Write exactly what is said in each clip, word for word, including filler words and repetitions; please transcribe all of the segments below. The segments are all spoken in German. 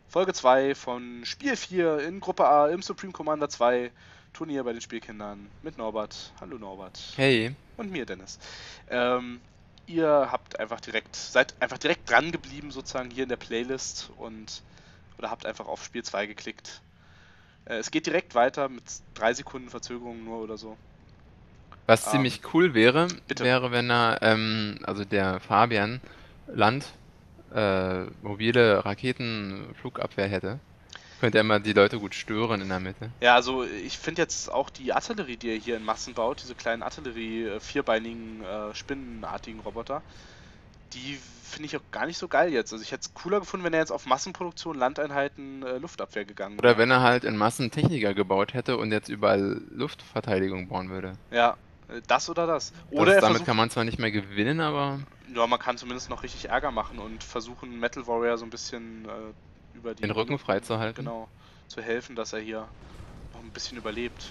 Folge zwei von Spiel vier in Gruppe A im Supreme Commander zwei Turnier bei den Spielkindern mit Norbert. Hallo Norbert. Hey. Und mir, Dennis. Ähm, ihr habt einfach direkt, seid einfach direkt dran geblieben sozusagen hier in der Playlist und oder habt einfach auf Spiel zwei geklickt. Äh, es geht direkt weiter mit drei Sekunden Verzögerung nur oder so. Was Ähm, ziemlich cool wäre, bitte. wäre, wenn er, ähm, also der Fabian Land, äh, mobile Raketenflugabwehr hätte. Könnte er mal die Leute gut stören in der Mitte. Ja, also ich finde jetzt auch die Artillerie, die er hier in Massen baut, diese kleinen Artillerie, äh, vierbeinigen, äh, spinnenartigen Roboter, die finde ich auch gar nicht so geil jetzt. Also ich hätte es cooler gefunden, wenn er jetzt auf Massenproduktion, Landeinheiten, äh, Luftabwehr gegangen Oder wäre. wenn er halt in Massen Techniker gebaut hätte und jetzt überall Luftverteidigung bauen würde. Ja, äh, das oder das. Oder Das, er damit kann versucht, man zwar nicht mehr gewinnen, aber ja, man kann zumindest noch richtig Ärger machen und versuchen, Metal Warrior so ein bisschen äh, über den die, Rücken frei zu halten. genau, zu helfen, dass er hier noch ein bisschen überlebt.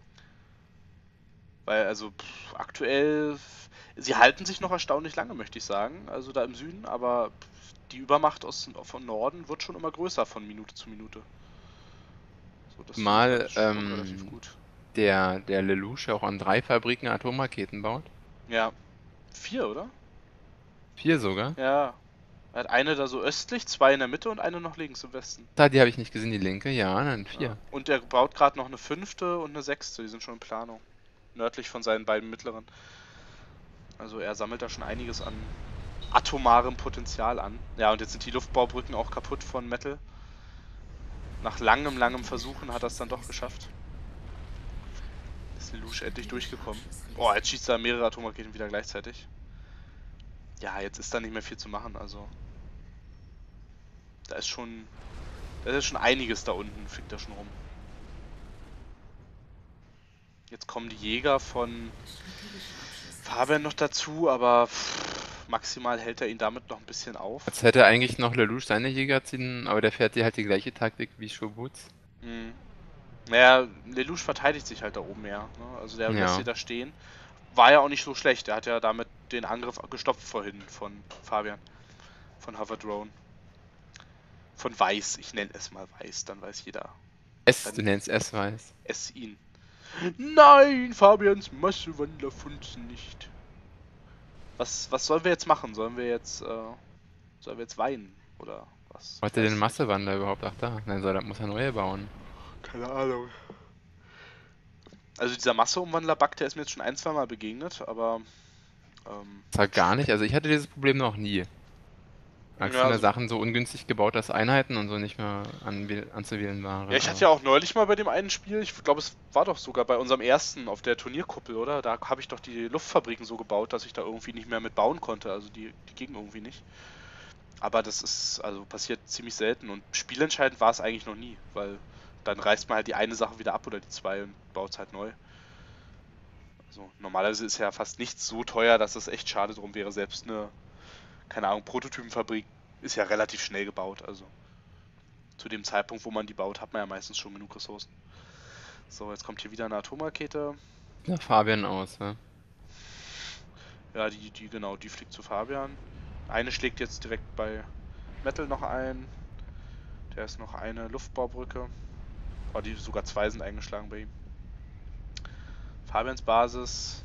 Weil, also, pff, aktuell, sie halten sich noch erstaunlich lange, möchte ich sagen, also da im Süden, aber pff, die Übermacht aus, von Norden wird schon immer größer von Minute zu Minute. So, das finde ich halt Mal schon relativ ähm, gut. der, der Lelouch auch an drei Fabriken Atomraketen baut. Ja, vier, oder? Vier sogar. Ja. Er hat eine da so östlich, zwei in der Mitte und eine noch links im Westen. Da, die habe ich nicht gesehen, die linke. Ja, dann Ja. vier. Und er baut gerade noch eine fünfte und eine sechste, die sind schon in Planung. Nördlich von seinen beiden mittleren. Also er sammelt da schon einiges an atomarem Potenzial an. Ja, und jetzt sind die Luftbaubrücken auch kaputt von Metal. Nach langem, langem Versuchen hat er es dann doch geschafft. Ist Lelouch endlich durchgekommen. Oh, jetzt schießt er mehrere Atomraketen wieder gleichzeitig. Ja, jetzt ist da nicht mehr viel zu machen, also. Da ist schon. Da ist schon einiges da unten, fliegt da schon rum. Jetzt kommen die Jäger von Fabian noch dazu, aber pff, maximal hält er ihn damit noch ein bisschen auf. Jetzt hätte eigentlich noch Lelouch seine Jäger ziehen, aber der fährt die halt die gleiche Taktik wie Schobutz. Mhm. Naja, Lelouch verteidigt sich halt da oben mehr. Ne? Also der lässt sie Ja. da stehen. War ja auch nicht so schlecht. Der hat ja damit den Angriff gestoppt vorhin von Fabian. Von Hover Drone. Von Weiß. Ich nenne es mal Weiß, dann weiß jeder. S, du Dann nennst S weiß. es ihn. Nein, Fabians Massewandler funzen nicht. Was, was sollen wir jetzt machen? Sollen wir jetzt, äh, sollen wir jetzt weinen? Oder was? Ich Wollte weiß den es nicht. Massewandler überhaupt? Ach da. Nein, soll, muss er neue bauen. Keine Ahnung. Also dieser Masseumwandler-Bug, der ist mir jetzt schon ein, zwei Mal begegnet, aber ähm, Das war gar nicht. Also ich hatte dieses Problem noch nie. Als ja, sind da also, Sachen so ungünstig gebaut, dass Einheiten und so nicht mehr anwähl- anzuwählen ja, waren. ich hatte Aber ja auch neulich mal bei dem einen Spiel, ich glaube, es war doch sogar bei unserem ersten auf der Turnierkuppel, oder? Da habe ich doch die Luftfabriken so gebaut, dass ich da irgendwie nicht mehr mit bauen konnte. Also die, die gingen irgendwie nicht. Aber das ist, also passiert ziemlich selten und spielentscheidend war es eigentlich noch nie, weil dann reißt man halt die eine Sache wieder ab oder die zwei und baut es halt neu. Also normalerweise ist ja fast nichts so teuer, dass es echt schade drum wäre. Selbst eine, keine Ahnung, Prototypenfabrik ist ja relativ schnell gebaut. Also zu dem Zeitpunkt, wo man die baut, hat man ja meistens schon genug Ressourcen. So, jetzt kommt hier wieder eine Atomrakete. ja, Fabian aus, ne? Ja, die, die, genau, die fliegt zu Fabian. Eine schlägt jetzt direkt bei Metal noch ein. Der ist noch eine Luftbaubrücke. Oh, die sogar zwei sind eingeschlagen bei ihm. Fabians Basis.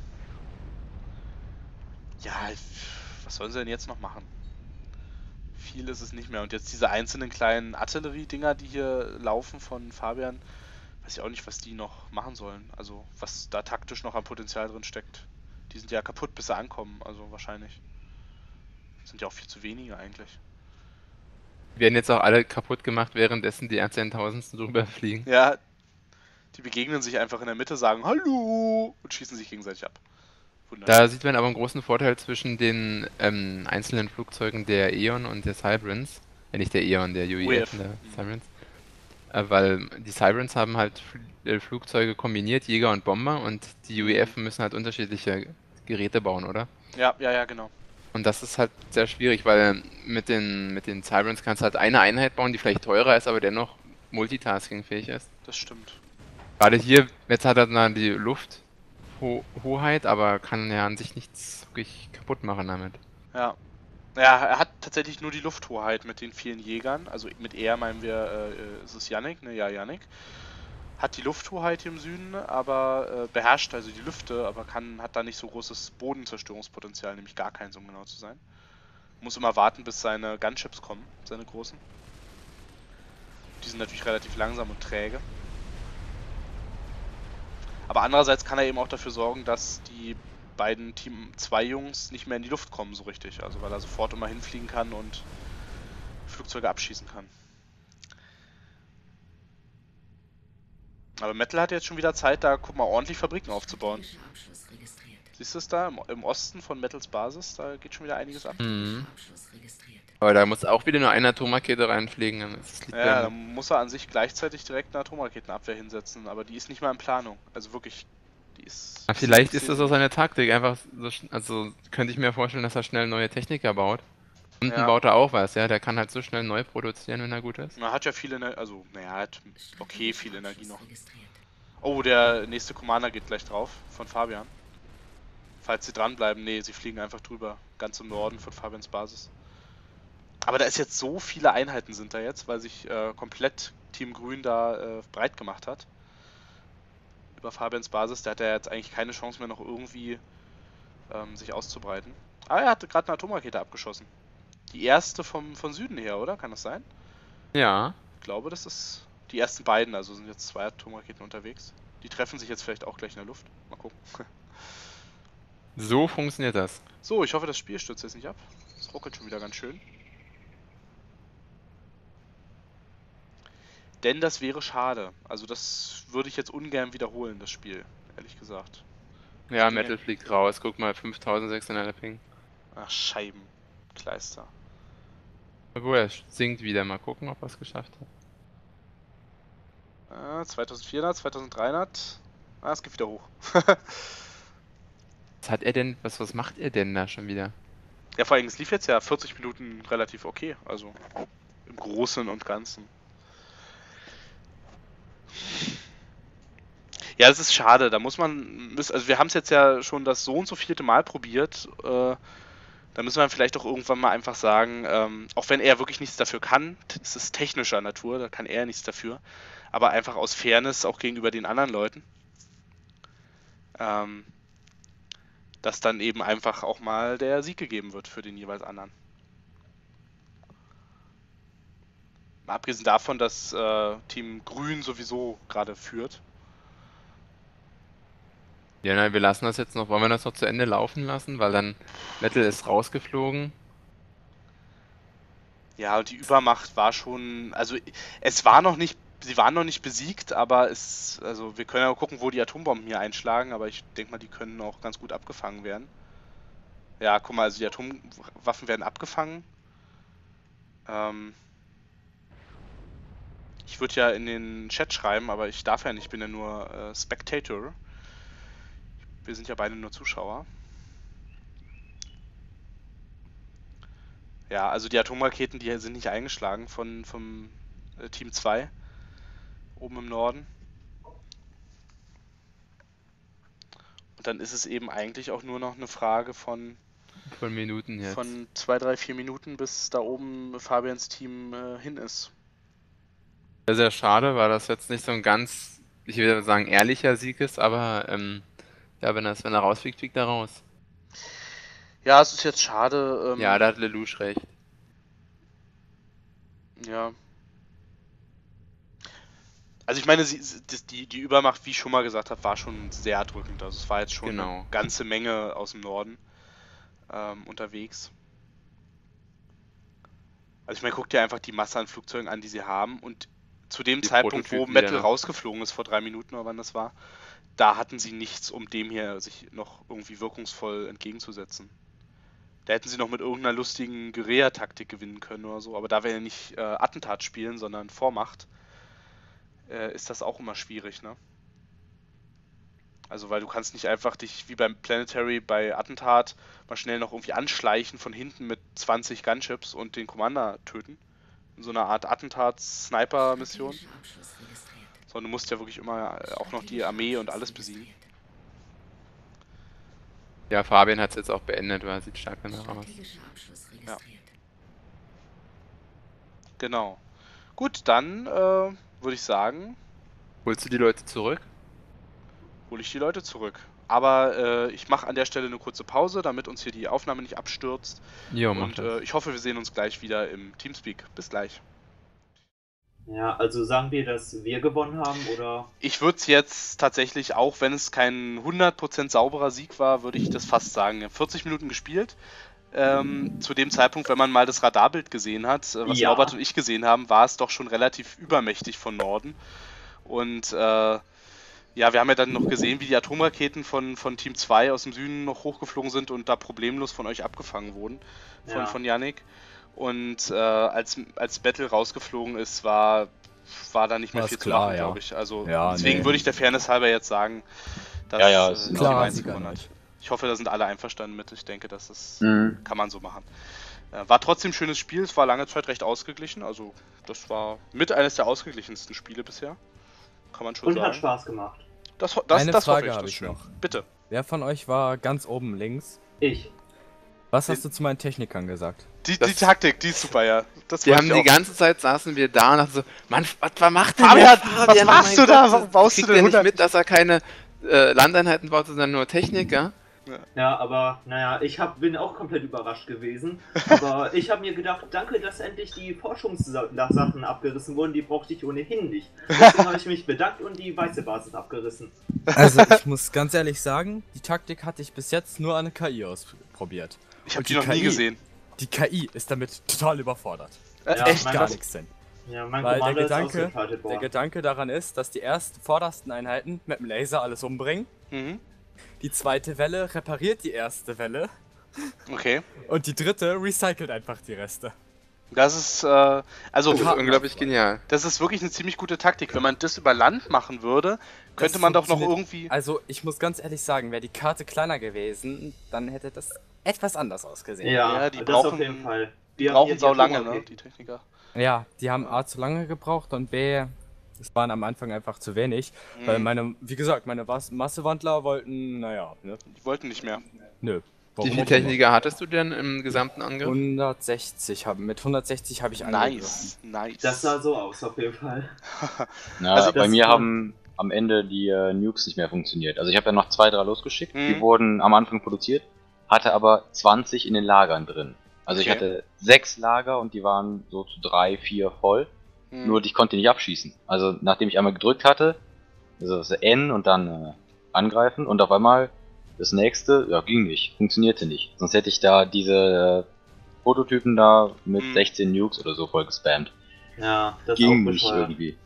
Ja, was sollen sie denn jetzt noch machen? Viel ist es nicht mehr. Und jetzt diese einzelnen kleinen Artillerie-Dinger, die hier laufen von Fabian, weiß ich auch nicht, was die noch machen sollen. Also, was da taktisch noch an Potenzial drin steckt. Die sind ja kaputt, bis sie ankommen, also wahrscheinlich. Sind ja auch viel zu wenige eigentlich. Die werden jetzt auch alle kaputt gemacht, währenddessen die R zehntausend drüber fliegen. Ja, die begegnen sich einfach in der Mitte, sagen Hallo und schießen sich gegenseitig ab. Da Wunderschön. sieht man aber einen großen Vorteil zwischen den ähm, einzelnen Flugzeugen der Aeon und der Cybrands. Äh, nicht der Aeon, der U E F und U E F. der Hm. Cybrands. Äh, weil die Cybrands haben halt Fl äh, Flugzeuge kombiniert, Jäger und Bomber, und die Hm. U E F müssen halt unterschiedliche Geräte bauen, oder? Ja, ja, ja, genau. Und das ist halt sehr schwierig, weil mit den, mit den Cybrands kannst du halt eine Einheit bauen, die vielleicht teurer ist, aber dennoch multitaskingfähig ist. Das stimmt. Gerade hier, jetzt hat er dann die Lufthoheit, aber kann ja an sich nichts wirklich kaputt machen damit. Ja. Ja, er hat tatsächlich nur die Lufthoheit mit den vielen Jägern. Also mit er meinen wir, äh, ist es Yannick, ne? Ja, Yannick. Hat die Lufthoheit hier im Süden, aber äh, beherrscht also die Lüfte, aber kann, hat da nicht so großes Bodenzerstörungspotenzial, nämlich gar keins, um genau zu sein. Muss immer warten, bis seine Gunships kommen, seine großen. Die sind natürlich relativ langsam und träge. Aber andererseits kann er eben auch dafür sorgen, dass die beiden Team zwei Jungs nicht mehr in die Luft kommen so richtig. Also weil er sofort immer hinfliegen kann und Flugzeuge abschießen kann. Aber Metal hat jetzt schon wieder Zeit, da, guck mal, ordentlich Fabriken aufzubauen. Siehst du es da? Im, Im Osten von Metals Basis, da geht schon wieder einiges ab. Mhm. Aber da muss auch wieder nur eine Atomrakete reinfliegen. Dann ist das Lied Ja, da beendet. muss er an sich gleichzeitig direkt eine Atomraketenabwehr hinsetzen, aber die ist nicht mal in Planung. Also wirklich, die ist Aber bisschen, vielleicht ist das bisschen, auch seine Taktik. Einfach so, schn- also könnte ich mir vorstellen, dass er schnell neue Techniker baut. Unten ja. baut er auch was, ja. Der kann halt so schnell neu produzieren, wenn er gut ist. Er hat ja viel Energie, also, naja, er hat okay viel Energie noch. Oh, der nächste Commander geht gleich drauf, von Fabian. Falls sie dranbleiben, nee, sie fliegen einfach drüber, ganz im Norden von Fabians Basis. Aber da ist jetzt so viele Einheiten sind da jetzt, weil sich äh, komplett Team Grün da äh, breit gemacht hat. Über Fabians Basis, der hat ja jetzt eigentlich keine Chance mehr noch irgendwie ähm, sich auszubreiten. Ah, er hatte gerade eine Atomrakete abgeschossen. Die erste vom, von Süden her, oder? Kann das sein? Ja. Ich glaube, das ist die ersten beiden, also sind jetzt zwei Atomraketen unterwegs. Die treffen sich jetzt vielleicht auch gleich in der Luft. Mal gucken. So funktioniert das. So, ich hoffe, das Spiel stürzt jetzt nicht ab. Es ruckelt schon wieder ganz schön. Denn das wäre schade. Also das würde ich jetzt ungern wiederholen, das Spiel, ehrlich gesagt. Das Ja, ginge... Metal fliegt raus. Guck mal, fünftausendsechshundert Ping. Ach, Scheiben. Kleister. Obwohl, er sinkt wieder. Mal gucken, ob er es geschafft hat. Ah, zweitausendvierhundert, zweitausenddreihundert. Ah, es geht wieder hoch. Was hat er denn, was, was macht er denn da schon wieder? Ja, vor allem, es lief jetzt ja vierzig Minuten relativ okay. Also im Großen und Ganzen. Ja, es ist schade. Da muss man, also wir haben es jetzt ja schon das so und so vierte Mal probiert. Äh, da müssen wir vielleicht auch irgendwann mal einfach sagen, ähm, auch wenn er wirklich nichts dafür kann, es ist technischer Natur, da kann er nichts dafür, aber einfach aus Fairness auch gegenüber den anderen Leuten, ähm, dass dann eben einfach auch mal der Sieg gegeben wird für den jeweils anderen. Mal abgesehen davon, dass äh, Team Grün sowieso gerade führt. Ja, nein, wir lassen das jetzt noch. Wollen wir das noch zu Ende laufen lassen? Weil dann Metal ist rausgeflogen. Ja, und die Übermacht war schon, also es war noch nicht, sie waren noch nicht besiegt, aber es, also wir können ja gucken, wo die Atombomben hier einschlagen, aber ich denke mal, die können auch ganz gut abgefangen werden. Ja, guck mal, also die Atomwaffen werden abgefangen. Ähm, ich würde ja in den Chat schreiben, aber ich darf ja nicht, ich bin ja nur äh, Spectator. Wir sind ja beide nur Zuschauer. Ja, also die Atomraketen, die sind nicht eingeschlagen von vom äh, Team zwei oben im Norden. Und dann ist es eben eigentlich auch nur noch eine Frage von Von Minuten jetzt. von zwei, drei, vier Minuten, bis da oben Fabians Team äh, hin ist. Sehr, sehr schade, weil das jetzt nicht so ein ganz, ich würde sagen, ehrlicher Sieg ist, aber ähm, ja, wenn, das, wenn er rausfliegt, fliegt er raus. Ja, es ist jetzt schade. Ja, Ähm, da hat Lelouch recht. ja. Also ich meine, sie, die, die Übermacht, wie ich schon mal gesagt habe, war schon sehr erdrückend. Also es war jetzt schon eine Genau. ganze Menge aus dem Norden ähm, unterwegs. Also ich meine, guck dir einfach die Masse an Flugzeugen an, die sie haben. Und zu dem Die Zeitpunkt, wo Prototypen, die da Metal noch. rausgeflogen ist, vor drei Minuten oder wann das war, da hatten sie nichts, um dem hier sich noch irgendwie wirkungsvoll entgegenzusetzen. Da hätten sie noch mit irgendeiner lustigen Guerilla-Taktik gewinnen können oder so. Aber da wir ja nicht äh, Attentat spielen, sondern Vormacht, äh, ist das auch immer schwierig, ne? Also weil du kannst nicht einfach dich wie beim Planetary bei Attentat mal schnell noch irgendwie anschleichen von hinten mit zwanzig Gunships und den Commander töten. In so einer Art Attentats-Sniper-Mission. Sondern du musst ja wirklich immer auch noch die Armee und alles besiegen. Ja, Fabian hat es jetzt auch beendet, weil er sieht stark danach aus. Ja. Genau. Gut, dann äh, würde ich sagen, Holst du die Leute zurück? hole ich die Leute zurück. Aber äh, ich mache an der Stelle eine kurze Pause, damit uns hier die Aufnahme nicht abstürzt. Jo, mach Und das. äh, ich hoffe, wir sehen uns gleich wieder im Teamspeak. Bis gleich. Ja, also sagen wir, dass wir gewonnen haben, oder? Ich würde es jetzt tatsächlich, auch wenn es kein hundert Prozent sauberer Sieg war, würde ich das fast sagen. Wir haben vierzig Minuten gespielt. Ähm, zu dem Zeitpunkt, wenn man mal das Radarbild gesehen hat, äh, was Ja. Norbert und ich gesehen haben, war es doch schon relativ übermächtig von Norden. Und äh, ja, wir haben ja dann noch gesehen, wie die Atomraketen von, von Team zwei aus dem Süden noch hochgeflogen sind und da problemlos von euch abgefangen wurden, von, Ja. von Yannick. Und äh, als, als Battle rausgeflogen ist, war, war da nicht mehr War viel es zu klar, machen, ja. glaube ich. Also Ja, deswegen nee. würde ich der Fairness halber jetzt sagen, dass Ja, ja, äh, ist Team klarer eins Sieger gewonnen hat. nicht. Ich hoffe, da sind alle einverstanden mit. Ich denke, das ist, Mhm. kann man so machen. Äh, war trotzdem ein schönes Spiel, es war lange Zeit recht ausgeglichen. Also das war mit eines der ausgeglichensten Spiele bisher. Kann man schon Und hat sagen. Spaß gemacht. Das, ho- das, Eine das hoffe Frage ich, habe das ist ich schön. noch. Bitte. Wer von euch war ganz oben links? Ich. Was hast du zu meinen Technikern gesagt? Die, die Das- Taktik, die ist super, ja. Das Wir wollte haben ich die auch. ganze Zeit saßen wir da und dachten so, Mann, was, was macht denn Fabian, der was Fabian? machst mein du da? Gott, Warum baust du kriegt denn der nicht hundert mit, dass er keine äh, Landeinheiten baut, sondern nur Techniker? Ja, aber naja, ich hab, bin auch komplett überrascht gewesen. Aber ich habe mir gedacht, danke, dass endlich die Forschungssachen abgerissen wurden. Die brauchte ich ohnehin nicht. Deswegen habe ich mich bedankt und die weiße Basis abgerissen. Also ich muss ganz ehrlich sagen, die Taktik hatte ich bis jetzt nur an der K I ausprobiert. Ich habe Und die die noch nie K I gesehen. Die K I ist damit total überfordert. Äh, Ja, echt? mein Gar Gott. nichts denn. Ja, mein Weil der Commander ist Gedanke, ausgeschaltet der worden. Gedanke daran ist, dass die ersten vordersten Einheiten mit dem Laser alles umbringen. Mhm. Die zweite Welle repariert die erste Welle. Okay. Und die dritte recycelt einfach die Reste. Das ist, äh, also, Das ist unglaublich genial. das ist wirklich eine ziemlich gute Taktik. Wenn man das über Land machen würde, könnte Das man doch noch funktioniert- irgendwie... Also ich muss ganz ehrlich sagen, wäre die Karte kleiner gewesen, dann hätte das etwas anders ausgesehen. Ja, Ja, die das brauchen- auf jeden Fall. Die haben brauchen hier sau lange, Atomraketen. ne, die Techniker. Ja, die haben A zu lange gebraucht und B, es waren am Anfang einfach zu wenig. Weil Mhm. meine, wie gesagt, meine Was- Massewandler wollten, naja, ne, Die wollten nicht mehr. nö. Wie Warum viele auch Techniker hattest du denn im gesamten immer. Angriff? hundertsechzig haben, mit hundertsechzig habe ich angegriffen. Nice, nice. Das sah so aus, auf jeden Fall. Na, Also bei das- mir haben am Ende die äh, Nukes nicht mehr funktioniert. Also ich habe ja noch zwei, drei losgeschickt, Mhm. die wurden am Anfang produziert, hatte aber zwanzig in den Lagern drin. Also ich Okay. hatte sechs Lager und die waren so zu drei, vier voll, Hm. nur ich konnte die nicht abschießen. Also nachdem ich einmal gedrückt hatte, also das N und dann äh, angreifen und auf einmal das nächste, ja ging nicht, funktionierte nicht. Sonst hätte ich da diese äh, Prototypen da mit Mhm. sechzehn Nukes oder so voll gespammt. Ja, das ist Ging auch nicht bescheuert. irgendwie.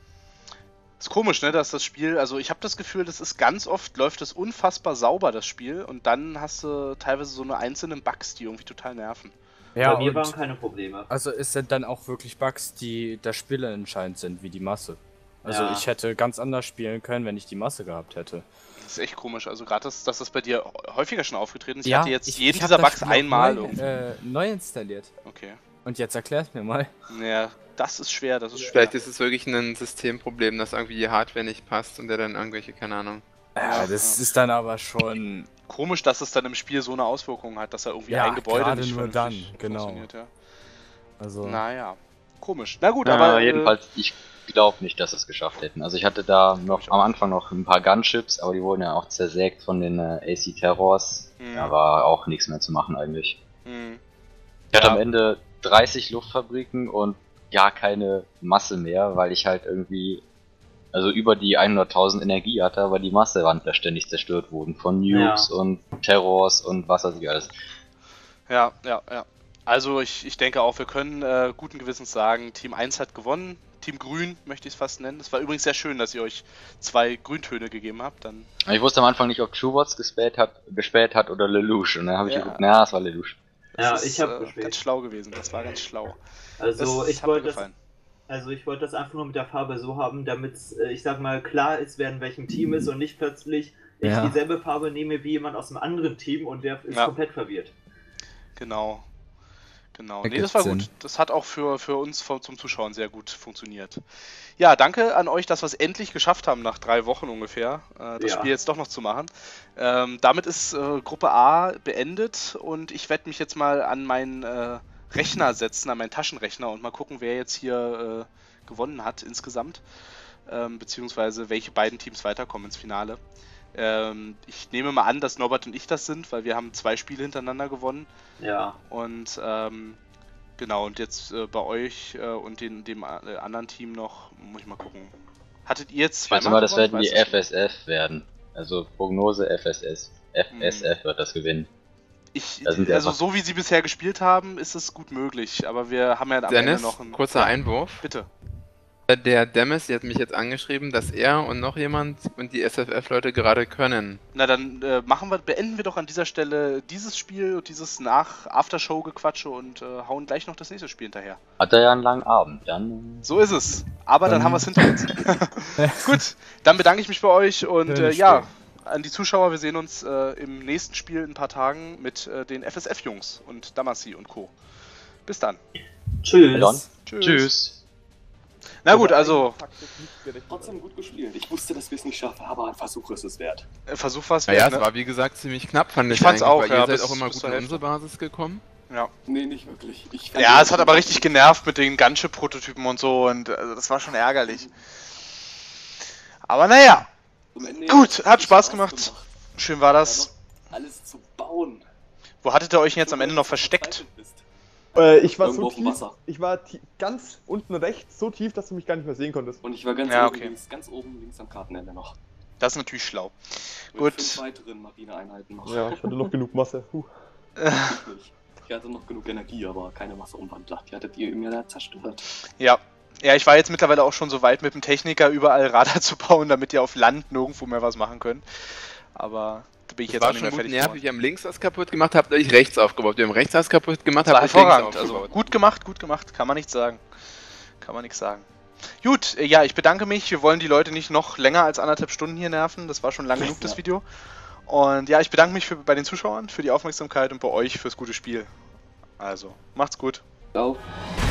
Ist komisch, ne, dass das Spiel, also ich habe das Gefühl, das ist ganz oft, läuft es unfassbar sauber, das Spiel, und dann hast du teilweise so eine einzelnen Bugs, die irgendwie total nerven. Ja, Bei mir waren und keine Probleme. also es sind dann auch wirklich Bugs, die der Spieler entscheidend sind, wie die Masse. Also Ja. ich hätte ganz anders spielen können, wenn ich die Masse gehabt hätte. Das ist echt komisch, also gerade, dass, dass das bei dir häufiger schon aufgetreten ist. Ich Ja, hatte jetzt ich- jeden ich hab dieser das Bugs Spiel auch einmal neu, irgendwie. äh, neu installiert. Okay. Und jetzt erklär's mir mal. Ja, das ist schwer, das ist schwer. Vielleicht ist es wirklich ein Systemproblem, dass irgendwie die Hardware nicht passt und der dann irgendwelche, keine Ahnung. Ja, das ist dann aber schon. Komisch, dass es dann im Spiel so eine Auswirkung hat, dass er irgendwie Ja, ein Gebäude gerade nicht nur vernünftig dann, genau. funktioniert, ja. Also. Naja, komisch. Na gut, Ja, aber äh, jedenfalls, ich glaube nicht, dass sie es geschafft hätten. Also ich hatte da noch am Anfang noch ein paar Gunships, aber die wurden ja auch zersägt von den äh, A C Terrors. Mhm. Da war auch nichts mehr zu machen eigentlich. Äh, hm, Ich hatte Ja. am Ende dreißig Luftfabriken und gar keine Masse mehr, weil ich halt irgendwie also über die hunderttausend Energie hatte, aber die Massewandler ständig zerstört wurden von Nukes Ja. und Terrors und was weiß ich alles. ja, ja, ja. Also ich, ich denke auch, wir können äh, guten Gewissens sagen, Team eins hat gewonnen. Team Grün möchte ich es fast nennen. Es war übrigens sehr schön, dass ihr euch zwei Grüntöne gegeben habt. Dann Aber ich wusste am Anfang nicht, ob Truebots gespäht hat, gespäht hat oder Lelouch. Und dann habe ich Ja. geguckt, na, es war Lelouch. Ja, das ich hab äh, gespäht. ganz schlau gewesen. Das war ganz schlau. Also das ich hat mir wollte das, gefallen. also ich wollte das einfach nur mit der Farbe so haben, damit äh, ich sag mal klar ist, wer in welchem Team ist und nicht plötzlich ich Ja. dieselbe Farbe nehme wie jemand aus einem anderen Team und der ist Ja. komplett verwirrt. Genau. Genau. Nee, Ergibt das war Sinn. gut. Das hat auch für, für uns vom, zum Zuschauen sehr gut funktioniert. Ja, danke an euch, dass wir es endlich geschafft haben, nach drei Wochen ungefähr, äh, das Ja. Spiel jetzt doch noch zu machen. Ähm, damit ist äh, Gruppe A beendet und ich werde mich jetzt mal an mein, äh, Rechner setzen, an meinen Taschenrechner und mal gucken, wer jetzt hier äh, gewonnen hat insgesamt. Ähm, beziehungsweise welche beiden Teams weiterkommen ins Finale. Ähm, ich nehme mal an, dass Norbert und ich das sind, weil wir haben zwei Spiele hintereinander gewonnen. Ja. Und ähm, genau, und jetzt äh, bei euch äh, und den, dem äh, anderen Team noch, muss ich mal gucken. Hattet ihr jetzt zweimal Also mal, das gewonnen? werden die Weißt du F S F werden. Also Prognose F S S. F S F wird das gewinnen. Ich, Da sind wir also einfach- so wie sie bisher gespielt haben, ist es gut möglich, aber wir haben ja am Dennis, Ende noch einen... kurzer Einwurf. Bitte. Der Demis, der hat mich jetzt angeschrieben, dass er und noch jemand und die S F F-Leute gerade können. Na dann äh, machen wir, beenden wir doch an dieser Stelle dieses Spiel und dieses Nach-Aftershow-Gequatsche und äh, hauen gleich noch das nächste Spiel hinterher. Hat er ja einen langen Abend, dann. So ist es. Aber dann, Dann- haben wir es hinter uns. Gut, dann bedanke ich mich bei euch und äh, Schönes ja, Spiel. an die Zuschauer, wir sehen uns äh, im nächsten Spiel in ein paar Tagen mit äh, den F S F-Jungs und Damacy und Co. Bis dann. Tschüss. Dann. Tschüss. Tschüss. Na gut, also Trotzdem gut gespielt. Ich wusste, dass wir es nicht schaffen, aber ein Versuch ist es wert. äh, Versuch was Naja, wert, es ne? war wie gesagt ziemlich knapp, fand Ich ich, fand's eigentlich, auch, weil ja, ihr seid bis- auch immer bis gut zur in Hälfte. unsere Basis gekommen. Ja. Nee, nicht wirklich. Ich fand Ja, die- es hat aber richtig genervt mit den Gunship-Prototypen und so und also, das war schon ärgerlich. Aber naja, Am Ende gut, hat Spaß Spaß gemacht. Schön war Da das. noch alles zu bauen. Wo hattet ihr euch denn jetzt am Ende noch versteckt? Bist. Äh, ich war Irgendwo so auf dem tief, Wasser. ich war ti- ganz unten rechts, so tief, dass du mich gar nicht mehr sehen konntest. Und ich war ganz Ja, oben okay. links, ganz oben links am Kartenende noch. Das ist natürlich schlau. Mit Gut. fünf weiteren Marineeinheiten noch. Ja, ich hatte noch genug Masse. Huh. Ich nicht. Ich hatte noch genug Energie, aber keine Masseumwandler. Die hattet ihr mir da zerstört. Ja. Ja, ich war jetzt mittlerweile auch schon so weit mit dem Techniker überall Radar zu bauen, damit ihr auf Land nirgendwo mehr was machen könnt. Aber da bin ich Das jetzt war auch nicht schon mehr gut fertig. nervig. geworden. Wir haben links was kaputt gemacht, habt euch rechts aufgebaut. Wir haben rechts was kaputt gemacht, Das war habt euch links hervorragend. Also aufgebaut. gut gemacht, gut gemacht. Kann man nichts sagen. Kann man nichts sagen. Gut, äh, ja, ich bedanke mich. Wir wollen die Leute nicht noch länger als anderthalb Stunden hier nerven. Das war schon lang genug, das Ja. Video. Und ja, ich bedanke mich für, bei den Zuschauern für die Aufmerksamkeit und bei euch fürs gute Spiel. Also, macht's gut. Ciao.